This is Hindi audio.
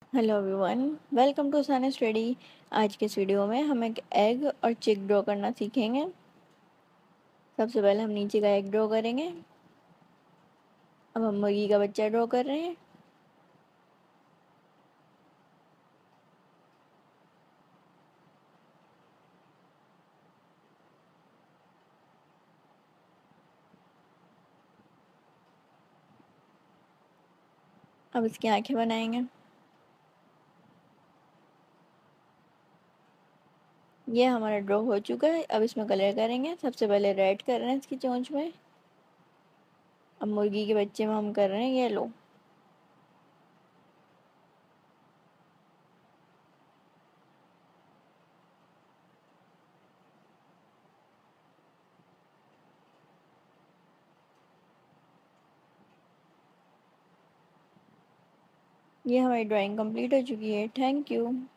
Hello everyone, welcome to sun study. आज के इस वीडियो में हम एक एग और चिक ड्रॉ करना सीखेंगे। सबसे पहले हम नीचे का एग ड्रॉ करेंगे। अब हम मुर्गी का बच्चा ड्रॉ कर रहे हैं। अब इसकी आंखें बनाएंगे। ये हमारा ड्रॉ हो चुका है। अब इसमें कलर करेंगे। सबसे पहले रेड कर रहे हैं इसकी चोंच में। अब मुर्गी के बच्चे में हम कर रहे हैं येलो। ये हमारी ड्राइंग कंप्लीट हो चुकी है। Thank you.